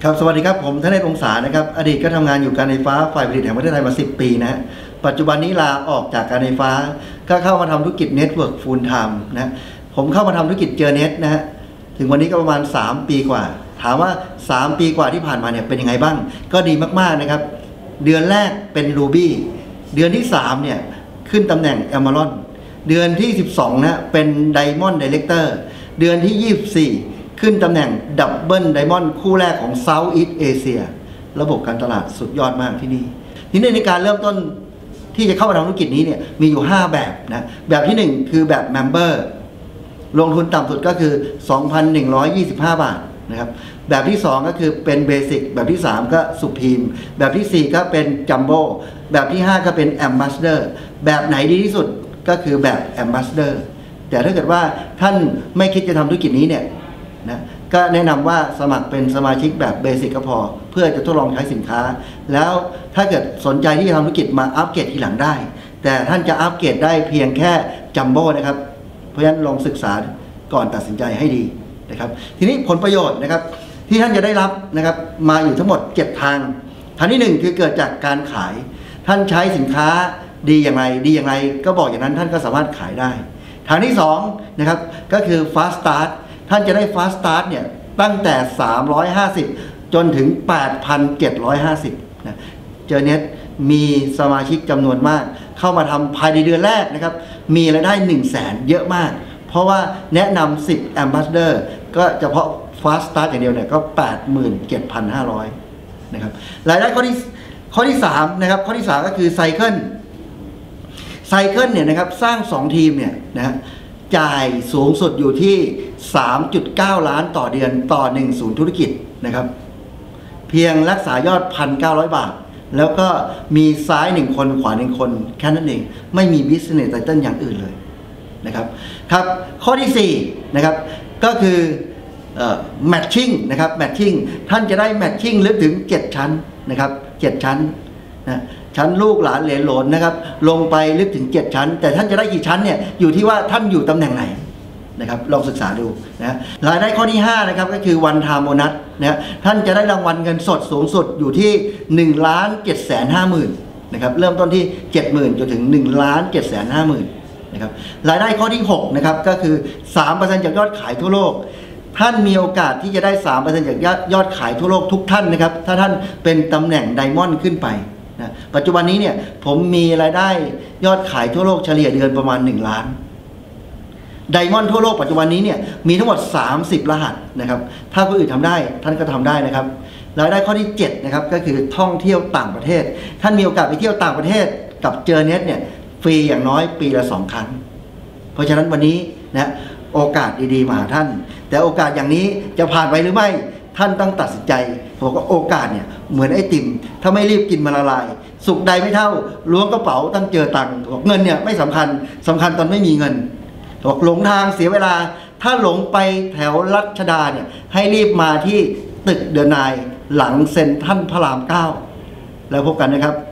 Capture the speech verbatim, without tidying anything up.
ครับสวัสดีครับผมธเนศ องศานะครับอดีตก็ทำงานอยู่การไฟฟ้าฝ่ายผลิตแห่งประเทศไทยมาสิบปีนะฮะปัจจุบันนี้ลาออกจากการไฟฟ้าก็เข้ามาทำธุรกิจเน็ตเวิร์กฟูลไทม์นะผมเข้ามาทำธุรกิจเจอเน็ตนะฮะถึงวันนี้ก็ประมาณสามปีกว่าถามว่าสามปีกว่าที่ผ่านมาเนี่ยเป็นยังไงบ้างก็ดีมากๆนะครับเดือนแรกเป็น Ruby เดือนที่สามเนี่ยขึ้นตำแหน่ง Emerald เดือนที่สิบสองนะเป็น Diamond Director เดือนที่ยี่สิบสี่ขึ้นตำแหน่งดับเบิลไดมอนด์คู่แรกของ Southeast Asia ระบบการตลาดสุดยอดมากที่นี่ทีนี้ในการเริ่มต้นที่จะเข้ามาทำธุรกิจนี้เนี่ยมีอยู่ห้าแบบนะแบบที่หนึ่งคือแบบ Member ลงทุนต่ำสุดก็คือ สองพันหนึ่งร้อยยี่สิบห้า บาทนะครับแบบที่สองก็คือเป็น Basic แบบที่สามก็ Supreme แบบที่สี่ก็เป็น Jumbo แบบที่ห้าก็เป็น Ambassador แบบไหนดีที่สุดก็คือแบบ Ambassador แต่ถ้าเกิดว่าท่านไม่คิดจะทำธุรกิจนี้เนี่ยนะก็แนะนำว่าสมัครเป็นสมาชิกแบบเบสิกก็พอเพื่อจะทดลองใช้สินค้าแล้วถ้าเกิดสนใจที่จะทำธุรกิจมาอัปเกรดทีหลังได้แต่ท่านจะอัปเกรดได้เพียงแค่จัมโบ้นะครับเพราะฉะนั้นลองศึกษาก่อนตัดสินใจให้ดีนะครับทีนี้ผลประโยชน์นะครับที่ท่านจะได้รับนะครับมาอยู่ทั้งหมดเจ็ดทางทางที่หนึ่งคือเกิดจากการขายท่านใช้สินค้าดีอย่างไรดีอย่างไรก็บอกอย่างนั้นท่านก็สามารถขายได้ทางที่สองนะครับก็คือ Fast Startท่านจะได้ Fast Start เนี่ยตั้งแต่สามร้อยห้าสิบจนถึง แปดพันเจ็ดร้อยห้าสิบ นะเจอเน็ตมีสมาชิกจำนวนมากเข้ามาทำภายในเดือนแรกนะครับมีรายได้ หนึ่งแสน เยอะมากเพราะว่าแนะนำสิบ Ambassador ก็เฉพาะ Fast Start อย่างเดียวเนี่ยก็ แปดหมื่นเจ็ดพันห้าร้อย นะครับรายได้ข้อที่ข้อที่สามนะครับข้อที่สามก็คือไซเคิลไซเคิลเนี่ยนะครับสร้างสองทีมเนี่ยนะจ่ายสูงสุดอยู่ที่ สามจุดเก้า ล้านต่อเดือนต่อหนึ่งศูนย์ธุรกิจนะครับเพียงรักษายอด หนึ่งพันเก้าร้อย บาทแล้วก็มีซ้ายหนึ่งคนขวาหนึ่งคนแค่นั้นเองไม่มี Business Title อย่างอื่นเลยนะครับครับข้อที่สี่นะครับก็คือเอ่อ Matching นะครับ Matching ท่านจะได้ Matching ลึกถึงเจ็ดชั้นนะครับเจ็ดชั้นนะชั้นลูกหลานเหลนโหลนนะครับลงไปลึกถึงเจ็ดชั้นแต่ท่านจะได้กี่ชั้นเนี่ยอยู่ที่ว่าท่านอยู่ตำแหน่งไหนนะครับลองศึกษาดูนะรายได้ข้อที่ห้านะครับก็คือ One Time Bonus นะท่านจะได้รางวัลเงินสดสูงสุดอยู่ที่ หนึ่งล้านเจ็ดแสนห้าหมื่น นะครับเริ่มต้นที่ เจ็ดหมื่น จนถึง หนึ่งล้านเจ็ดแสนห้าหมื่น นะครับรายได้ข้อที่หกนะครับก็คือ สามเปอร์เซ็นต์ จากยอดขายทั่วโลกท่านมีโอกาสที่จะได้ สามเปอร์เซ็นต์ จากยอดขายทั่วโลกทุกท่านนะครับถ้าท่านเป็นตำแหน่งไดมอนด์ขึ้นไปนะปัจจุบันนี้เนี่ยผมมีรายได้ยอดขายทั่วโลกเฉลี่ยเดือนประมาณหนึ่งล้านไดมอนด์ทั่วโลกปัจจุบันนี้เนี่ยมีทั้งหมดสามสิบรหัสนะครับถ้าผู้อื่นทำได้ท่านก็ทำได้นะครับรายได้ข้อที่เจ็ดนะครับก็คือท่องเที่ยวต่างประเทศท่านมีโอกาสไปเที่ยวต่างประเทศกับเจอเน็ตเนี่ยฟรีอย่างน้อยปีละสองครั้งเพราะฉะนั้นวันนี้นะโอกาสดีๆมาหาท่านแต่โอกาสอย่างนี้จะผ่านไปหรือไม่ท่านต้องตัดสินใจบอกว่าโอกาสเนี่ยเหมือนไอติมถ้าไม่รีบกินมันละลายสุขใดไม่เท่าล้วงกระเป๋าต้องเจอตังค์บอกเงินเนี่ยไม่สำคัญสำคัญตอนไม่มีเงินบอกหลงทางเสียเวลาถ้าหลงไปแถวรัชดาเนี่ยให้รีบมาที่ตึกเดอะไนน์หลังเซ็นทรัลพระรามเก้าแล้วพบกันนะครับ